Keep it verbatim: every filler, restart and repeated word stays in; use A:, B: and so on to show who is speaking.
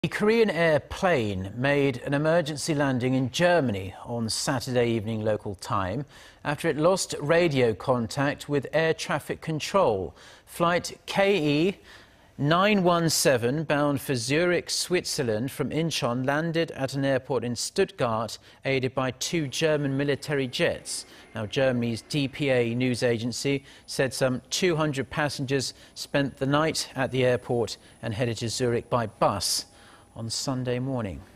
A: A Korean Air plane made an emergency landing in Germany on Saturday evening local time after it lost radio contact with air traffic control. Flight K E nine one seven, bound for Zurich, Switzerland from Incheon, landed at an airport in Stuttgart, aided by two German military jets. Now, Germany's D P A news agency said some two hundred passengers spent the night at the airport and headed to Zurich by bus on Sunday morning.